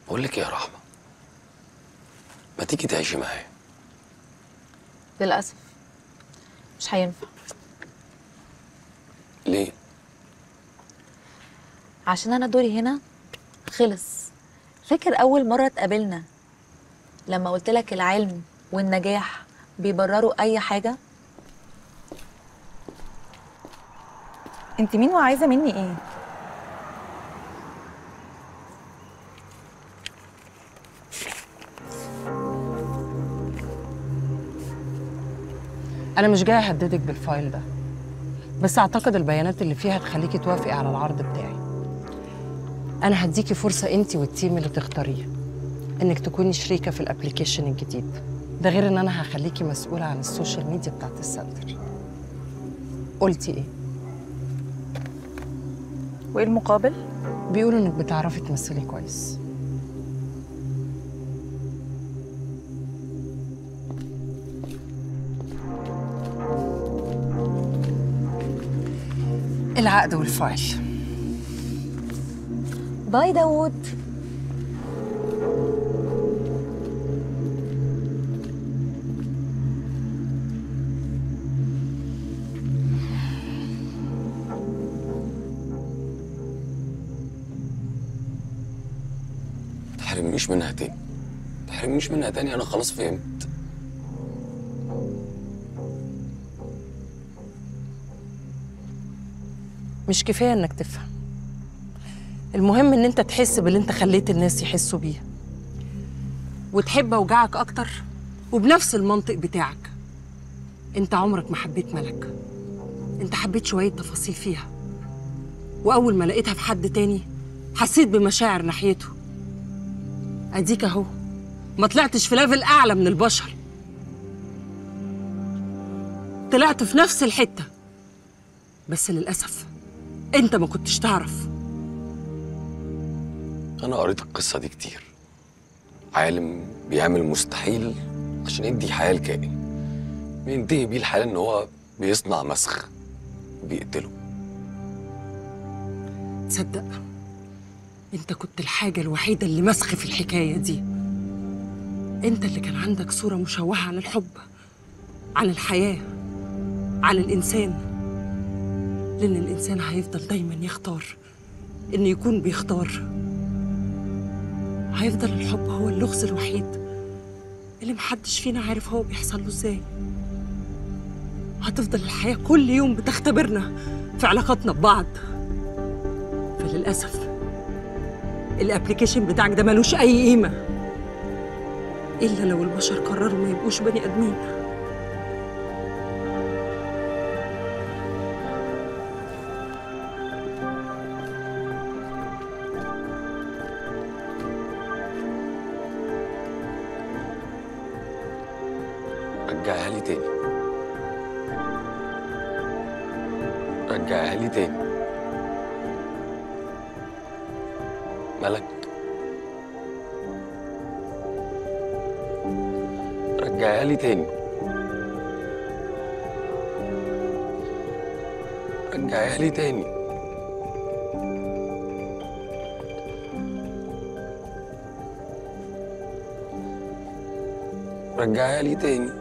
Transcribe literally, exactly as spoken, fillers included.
بقول لك إيه يا رحمة، ما تيجي تعيشي معايا؟ للأسف مش هينفع. ليه؟ عشان أنا دوري هنا خلص. فاكر أول مرة اتقابلنا لما قلت لك العلم والنجاح بيبرروا أي حاجة؟ انت مين وعايزه مني ايه؟ أنا مش جاية أهددك بالفايل ده، بس أعتقد البيانات اللي فيها تخليكي توافقي على العرض بتاعي. أنا هديكي فرصة أنتي والتيم اللي تختاريه إنك تكوني شريكة في الأبليكيشن الجديد ده، غير إن أنا هخليكي مسؤولة عن السوشيال ميديا بتاعت السنتر. قلتي إيه؟ وايه المقابل؟ بيقولوا إنك بتعرفي تمثلي كويس. العقد والفايل. باي داوود. تحرمنيش منها تاني، تحرمنيش منها تاني، أنا خلاص فهمت. مش كفاية إنك تفهم، المهم إن أنت تحس باللي أنت خليت الناس يحسوا بيه، وتحب أوجاعك أكتر وبنفس المنطق بتاعك. أنت عمرك ما حبيت ملك، أنت حبيت شوية تفاصيل فيها، وأول ما لقيتها في حد تاني حسيت بمشاعر ناحيته. أديك أهو ما طلعتش في ليفل أعلى من البشر، طلعت في نفس الحتة، بس للأسف أنت ما كنتش تعرف. أنا قريت القصة دي كتير. عالم بيعمل مستحيل عشان يدي حياة لكائن، بينتهي بيه الحال إن هو بيصنع مسخ وبيقتله. تصدق أنت كنت الحاجة الوحيدة اللي مسخ في الحكاية دي. أنت اللي كان عندك صورة مشوهة عن الحب، عن الحياة، عن الإنسان، لأن الإنسان هيفضل دايما يختار إنه يكون بيختار. هيفضل الحب هو اللغز الوحيد اللي محدش فينا عارف هو بيحصل له إزاي. هتفضل الحياة كل يوم بتختبرنا في علاقاتنا ببعض. فللأسف الابليكيشن بتاعك ده ملوش أي قيمة إلا لو البشر قرروا ما يبقوش بني آدمين. رجعها لي تاني، رجعها لي تاني. ملك، رجعها لي تاني، رجعها لي تاني. رجعها لي تاني.